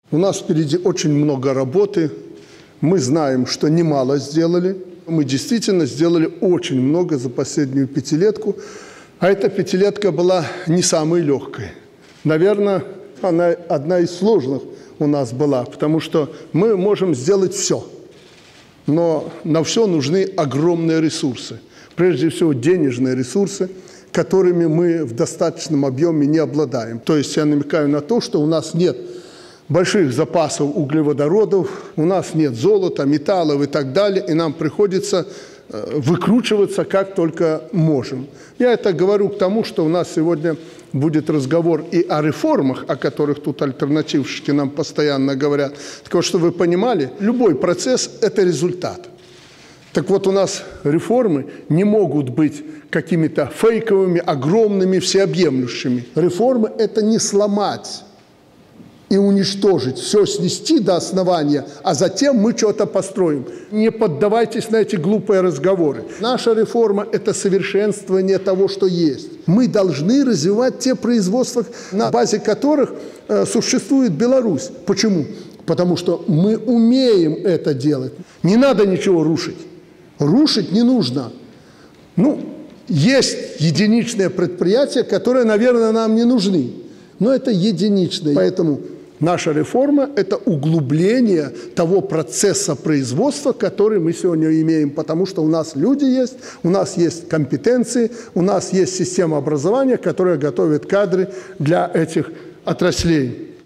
У нас впереди очень много работы. Мы знаем, что немало сделали. Мы действительно сделали очень много за последнюю пятилетку. А эта пятилетка была не самой легкой. Наверное, она одна из сложных у нас была, потому что мы можем сделать все. Но на все нужны огромные ресурсы. Прежде всего, денежные ресурсы, которыми мы в достаточном объеме не обладаем. То есть я намекаю на то, что у нас нет больших запасов углеводородов, у нас нет золота, металлов и так далее, и нам приходится выкручиваться как только можем. Я это говорю к тому, что у нас сегодня будет разговор и о реформах, о которых тут альтернативщики нам постоянно говорят. Так вот, чтобы вы понимали, любой процесс – это результат. Так вот, у нас реформы не могут быть какими-то фейковыми, огромными, всеобъемлющими. Реформы – это не сломать и уничтожить, все снести до основания, а затем мы что-то построим. Не поддавайтесь на эти глупые разговоры. Наша реформа – это совершенствование того, что есть. Мы должны развивать те производства, на базе которых существует Беларусь. Почему? Потому что мы умеем это делать. Не надо ничего рушить. Рушить не нужно. Есть единичные предприятия, которые, наверное, нам не нужны. Но это единичные. Поэтому наша реформа – это углубление того процесса производства, который мы сегодня имеем, потому что у нас люди есть, у нас есть компетенции, у нас есть система образования, которая готовит кадры для этих отраслей.